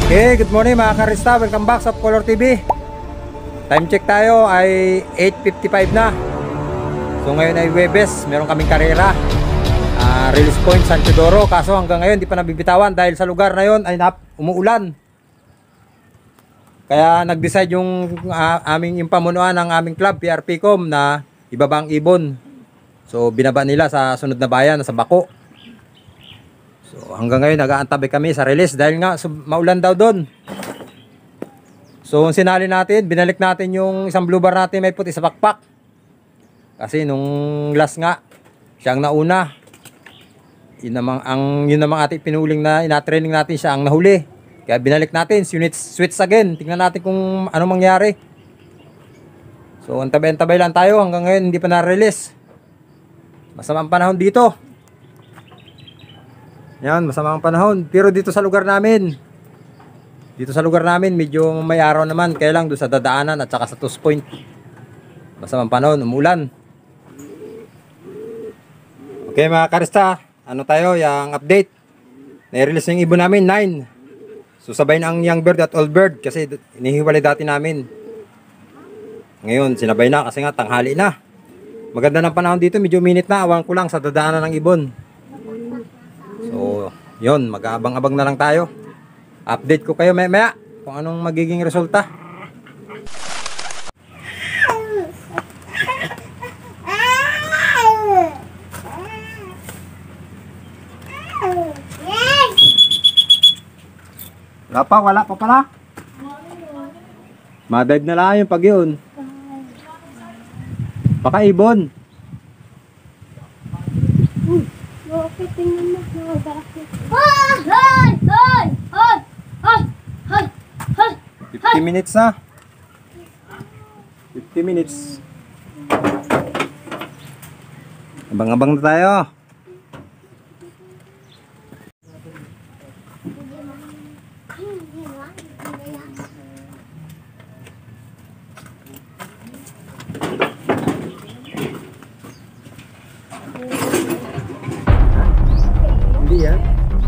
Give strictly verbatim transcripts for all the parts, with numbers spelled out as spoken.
Okay, good morning mga karista. Welcome back sa Color T V. Time check tayo ay eight fifty-five na. So ngayon ay Huwebes, meron kaming karera uh, Release Point San Teodoro. Kaso hanggang ngayon di pa nabibitawan dahil sa lugar na yon ay nap umuulan. Kaya nag-decide yung uh, aming yung pamunuan ng aming club P R P Com na ibaba ang ibon. So binaba nila sa sunod na bayan, sa Bako. So hanggang ngayon nag-aantabay kami sa release dahil nga so, maulan daw doon. So sinali natin, binalik natin yung isang blue bar natin may puti sa pakpak. Kasi nung last nga, siyang nauna. Yun namang, ang, yun namang ating pinuling na ina-training natin siya ang nahuli. Kaya binalik natin, unit switch again. Tingnan natin kung ano mangyari. So antabay-antabay lang tayo hanggang ngayon hindi pa na-release. Masamang panahon dito. Yan, masamang panahon. Pero dito sa lugar namin, dito sa lugar namin, medyo may araw naman. Kaya lang doon sa dadaanan at saka sa Toss Point, masamang panahon, umulan. Okay mga karista, ano tayo, yung update. Na-release yung ibon namin, nine. So sabay na ang young bird at old bird kasi inihiwalay dati namin. Ngayon, sinabay na kasi nga tanghali na. Maganda ng panahon dito, medyo minute na. Awan ko lang sa dadaanan ng ibon. So, yun, mag-aabang-abang na lang tayo. Update ko kayo maya-maya kung anong magiging resulta. Wala pa, wala pa pala. Madive na lang yung pag yun. Baka ibon. Okay, tingnan mo. Hoy! Hoy! Hoy! Hoy! Hoy! Hoy! Hoy! fifty minutes na. fifty minutes. Abang-abang na tayo. Hindi yan.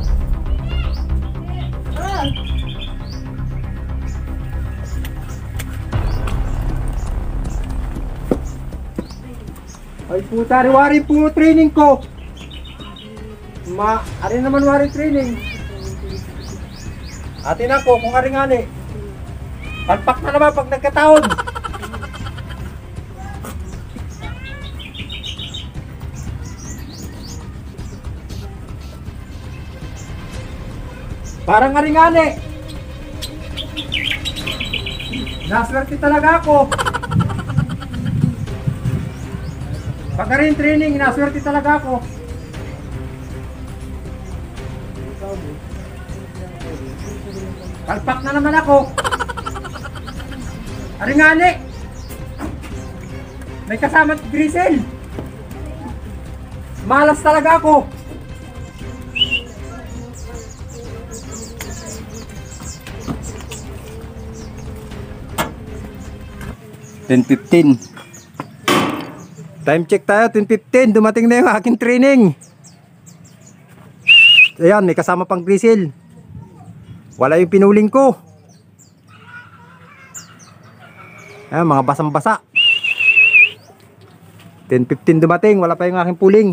Ay puta, wari po training ko. Ma, ari naman wari training. Atin ako kung ari ngani. Palpak na naman pag nagkataon. Parang ari ngani. Naswerte talaga ako. Pag rin training, naswerte talaga ako. Palpak na naman ako. Aringani. May kasama Grisel. Malas talaga ako. ten fifteen. Time check tayo, ten fifteen. Dumating na yung aking training. Ayan, may kasama pang grisil. Wala yung pinuling ko. Ayan, mga basang-basa. ten fifteen dumating, wala pa yung aking puling.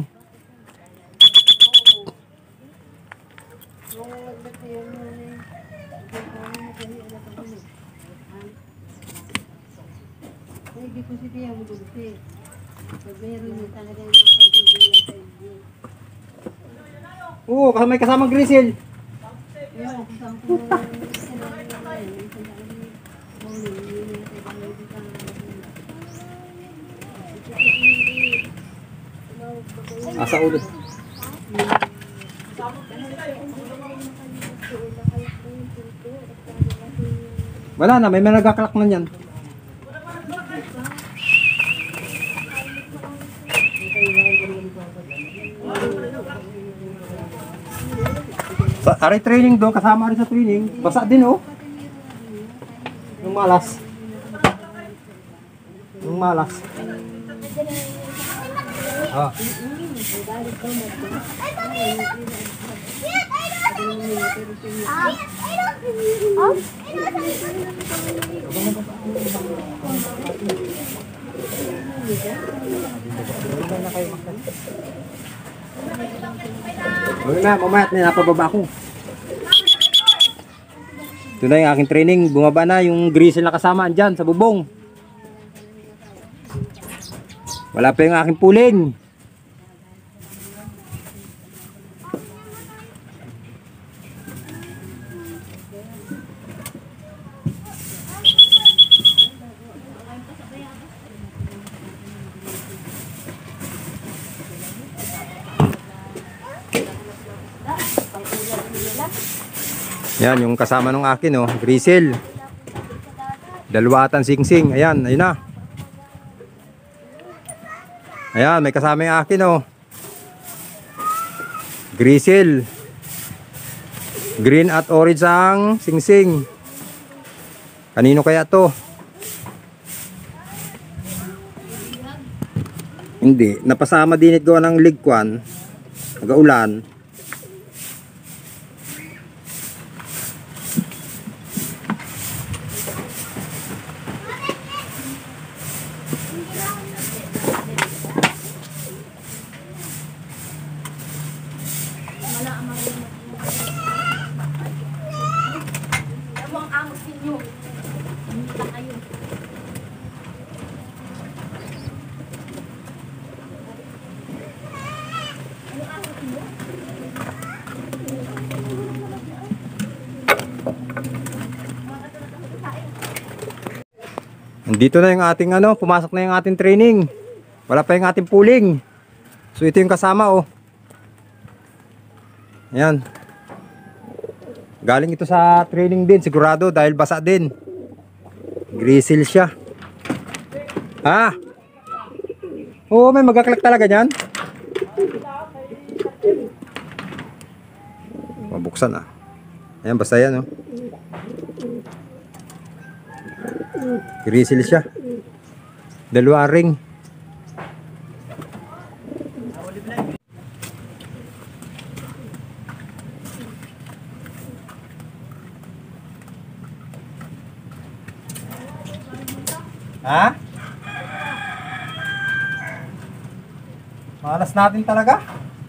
Oo, kasi may kasamang grisil. Asa ulo. Wala na, may mga nagkaklak na yan. Sa ari training doon, kasama rin sa training. Basa din oh. Yung malas. Yung malas. Ah. Ah. Oh? Huwag na, mamaya at napababa ako. Ito na yung aking training. Bumaba na yung grizzle na kasama andyan sa bubong. Wala pa yung aking puling. Yan yung kasama ng akin, oh, grizzle. Dalawa atang singsing. Ayan, ayun na. Ayan, may kasama yung akin, oh. Grizzle. Green at orange ang singsing. Kanino kaya to? Hindi, napasama din ito ng ligkwan. Nagaulan. Dito na yung ating ano, pumasok na yung ating training. Wala pa yung ating pooling. So ito yung kasama, oh. Ayan. Galing ito sa training din, sigurado, dahil basa din. Grizzle siya. Ah. Oo, may magkaklak talaga niyan. Mabuksan ah. Ayan, basta yan, oh. Grizzle siya. Dalawa ring. Ha? Malas natin talaga.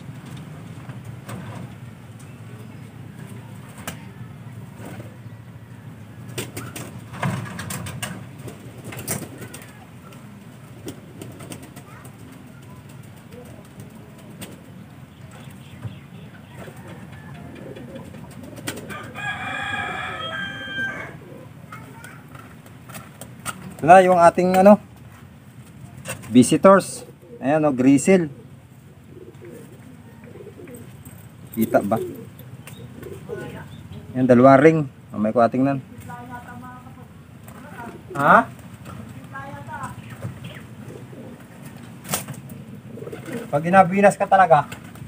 Ito na yung ating ano, visitors. Ayan o, grizzle. Kita ba? Ayan, dalawa ring. Mamay ko ating nan. Ha? Pag ginabinas ka talaga.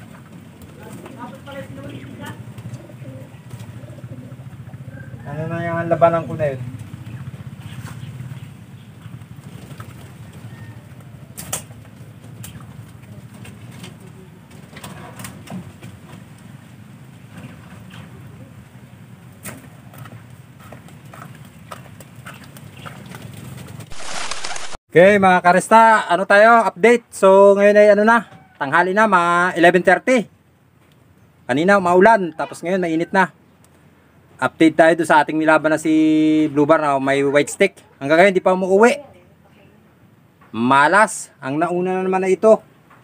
Ano na yung labanan ko na yun? Okay mga karesta, ano tayo, update. So ngayon ay ano na, tanghali na, mga eleven thirty. Kanina maulan, tapos ngayon mainit na. Update tayo doon sa ating nilaban na si Blue Bar na may white stick. Hanggang ngayon hindi pa umuwi. Malas, ang nauna na naman na ito.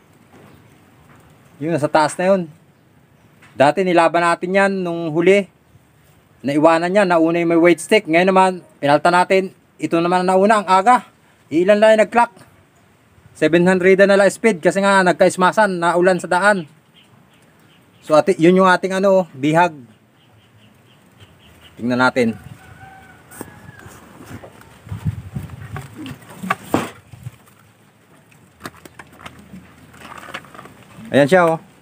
Yun, nasa taas na yun. Dati nilaban natin yan nung huli. Naiwanan niya, nauna yung may white stick. Ngayon naman, pinalta natin, ito naman ang nauna, ang aga. Ilan lang yung nag-clock? seven hundred na lang speed kasi nga nagka-ismasan na ulan sa daan. So ati, yun yung ating ano, bihag. Tingnan natin. Ayan siya, oh.